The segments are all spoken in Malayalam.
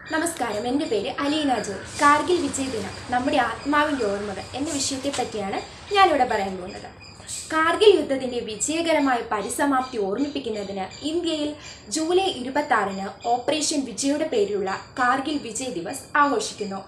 നമസ്കാരം, എൻ്റെ പേര് അലീന ജോയ്. കാർഗിൽ വിജയ് ദിനം നമ്മുടെ ആത്മാവിൻ്റെ ഓർമ്മകൾ എന്ന വിഷയത്തെ പറ്റിയാണ് ഞാനിവിടെ പറയാൻ പോകുന്നത്. കാർഗിൽ യുദ്ധത്തിൻ്റെ വിജയകരമായ പരിസമാപ്തി ഓർമ്മിപ്പിക്കുന്നതിന് ഇന്ത്യയിൽ ജൂലൈ 26-ന് ഓപ്പറേഷൻ വിജയുടെ പേരിലുള്ള കാർഗിൽ വിജയ് ദിവസ് ആഘോഷിക്കുന്നു.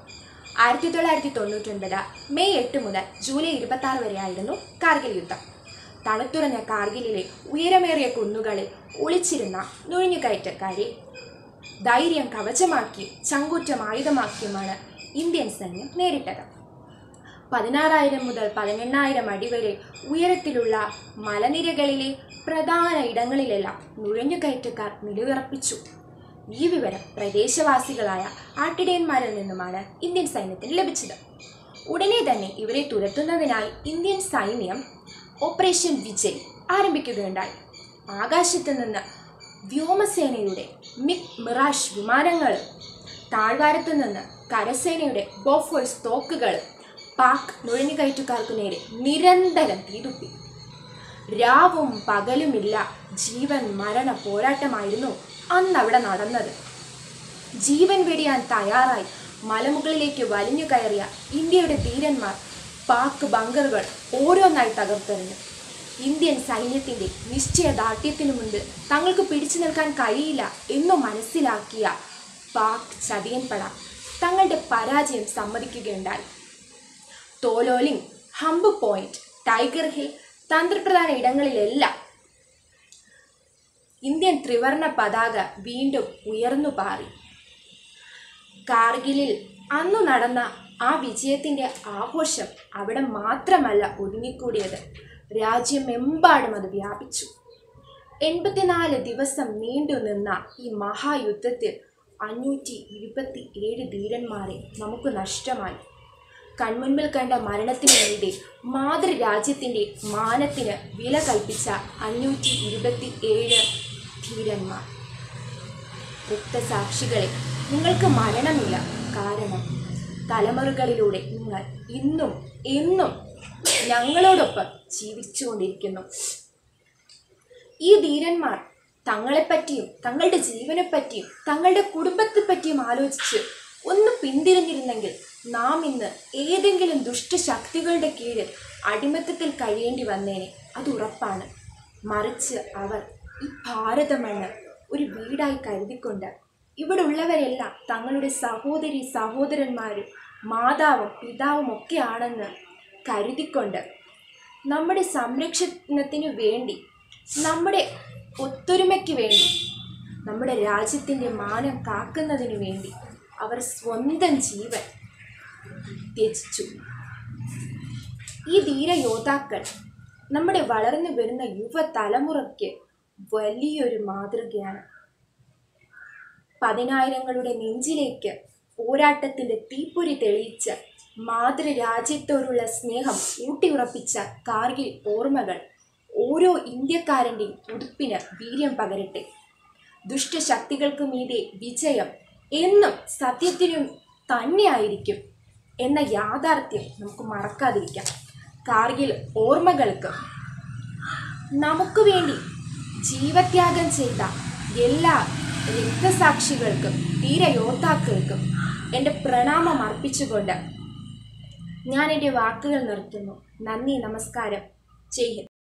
1999 മെയ് 8 മുതൽ ജൂലൈ 26 വരെയായിരുന്നു കാർഗിൽ യുദ്ധം. തണുത്തുറഞ്ഞ കാർഗിലിലെ ഉയരമേറിയ കുന്നുകളിൽ ഒളിച്ചിരുന്ന നുഴഞ്ഞുകയറ്റക്കാരെ ധൈര്യം കവചമാക്കി ചങ്കൂറ്റം ആയുധമാക്കിയുമാണ് ഇന്ത്യൻ സൈന്യം നേരിട്ടത്. 16,000 മുതൽ 18,000 അടി വരെ ഉയരത്തിലുള്ള മലനിരകളിലെ പ്രധാന ഇടങ്ങളിലെല്ലാം നുഴഞ്ഞുകയറ്റക്കാർ നിലയുറപ്പിച്ചു. ഈ വിവരം പ്രദേശവാസികളായ ആട്ടിടയന്മാരിൽ നിന്നുമാണ് ഇന്ത്യൻ സൈന്യത്തിന് ലഭിച്ചത്. ഉടനെ തന്നെ ഇവരെ തുരത്തുന്നതിനായി ഇന്ത്യൻ സൈന്യം ഓപ്പറേഷൻ വിജയ് ആരംഭിക്കുകയുണ്ടായി. ആകാശത്ത് നിന്ന് വ്യോമസേനയുടെ മിറാഷ് വിമാനങ്ങൾ, താഴ്വാരത്തു നിന്ന് കരസേനയുടെ ബോഫേഴ്സ് തോക്കുകൾ പാക് നുഴഞ്ഞുകയറ്റക്കാർക്കു നേരെ നിരന്തരം തീതുപ്പി. രാവും പകലുമില്ല ജീവൻ മരണ പോരാട്ടമായിരുന്നു അന്നവിടെ നടന്നത്. ജീവൻ വെടിയാൻ തയ്യാറായി മലമുകളിലേക്ക് വലിഞ്ഞു കയറിയ ഇന്ത്യയുടെ ധീരന്മാർ പാക് ബങ്കറുകൾ ഓരോന്നായി തകർത്തെറിഞ്ഞു. ഇന്ത്യൻ സൈന്യത്തിൻ്റെ നിശ്ചയദാർഢ്യത്തിനു മുൻപിൽ തങ്ങൾക്ക് പിടിച്ചു നിൽക്കാൻ കഴിയില്ല എന്നു മനസ്സിലാക്കിയ പാക് ചതിയൻപട തങ്ങളുടെ പരാജയം സമ്മതിക്കുകയുണ്ടായി. Tololing, Hump point, Tiger Hill തന്ത്രപ്രധാന ഇടങ്ങളിലെല്ലാം ഇന്ത്യൻ ത്രിവർണ പതാക വീണ്ടും ഉയർന്നു പാറി. കാർഗിലിൽ അന്നു നടന്ന ആ വിജയത്തിൻ്റെ ആഘോഷം അവിടെ മാത്രമല്ല ഒതുങ്ങിക്കൂടിയത്, രാജ്യമെമ്പാടും അത് വ്യാപിച്ചു. 84 ദിവസം നീണ്ടു നിന്ന ഈ മഹായുദ്ധത്തിൽ 527 ധീരന്മാരെ നമുക്ക് നഷ്ടമായി. കൺമുൻപിൽ കണ്ട മരണത്തിനു വേണ്ടി മാതൃരാജ്യത്തിൻ്റെ മാനത്തിന് വില കൽപ്പിച്ച 527 ധീരന്മാർ. രക്തസാക്ഷികളെ, നിങ്ങൾക്ക് മരണമില്ല. കാരണം തലമുറകളിലൂടെ നിങ്ങൾ ഇന്നും എന്നും ഞങ്ങളോടൊപ്പം ജീവിച്ചുകൊണ്ടിരിക്കുന്നു. ഈ ധീരന്മാർ തങ്ങളെപ്പറ്റിയും തങ്ങളുടെ ജീവനെപ്പറ്റിയും തങ്ങളുടെ കുടുംബത്തെപ്പറ്റിയും ആലോചിച്ച് ഒന്ന് പിന്തിരിഞ്ഞിരുന്നെങ്കിൽ നാം ഇന്ന് ഏതെങ്കിലും ദുഷ്ടശക്തികളുടെ കീഴിൽ അടിമത്തത്തിൽ കഴിയേണ്ടി വന്നേനെ, അത് ഉറപ്പാണ്. മറിച്ച് അവർ ഈ ഭാരതമണ്ണ് ഒരു വീടായി കരുതിക്കൊണ്ട് ഇവിടെ ഉള്ളവരെല്ലാം തങ്ങളുടെ സഹോദരി സഹോദരന്മാരും മാതാവും പിതാവും ഒക്കെ ആണെന്ന് കരുതിക്കൊണ്ട് നമ്മുടെ സംരക്ഷണത്തിനു വേണ്ടി, നമ്മുടെ ഒത്തൊരുമയ്ക്ക് വേണ്ടി, നമ്മുടെ രാജ്യത്തിൻ്റെ മാനം കാക്കുന്നതിനു വേണ്ടി അവർ സ്വന്തം ജീവൻ ത്യജിച്ചു. ഈ ധീരയോദ്ധാക്കൾ നമ്മുടെ വളർന്നു വരുന്ന യുവതലമുറയ്ക്ക് വലിയൊരു മാതൃകയാണ്. 10,000ങ്ങളുടെ നെഞ്ചിലേക്ക് പോരാട്ടത്തിൻ്റെ തീപ്പൊരി തെളിയിച്ച് മാതൃരാജ്യത്തോടുള്ള സ്നേഹം ഊട്ടിയുറപ്പിച്ച കാർഗിൽ ഓർമ്മകൾ ഓരോ ഇന്ത്യക്കാരൻ്റെയും ഉടുപ്പിന് വീര്യം പകരട്ടെ. ദുഷ്ടശക്തികൾക്ക് മീതെ വിജയം എന്നും സത്യത്തിനും തന്നെയായിരിക്കും എന്ന യാഥാർത്ഥ്യം നമുക്ക് മറക്കാതിരിക്കാം. കാർഗിൽ ഓർമ്മകൾക്ക് നമുക്ക് വേണ്ടി ജീവത്യാഗം ചെയ്ത എല്ലാ രക്തസാക്ഷികൾക്കും ധീരയോദ്ധാക്കൾക്കും എൻ്റെ പ്രണാമം അർപ്പിച്ചുകൊണ്ട് ഞാൻ എൻ്റെ വാക്കുകൾ നിർത്തുന്നു. നന്ദി, നമസ്കാരം, ജയ് ഹിന്ദ്.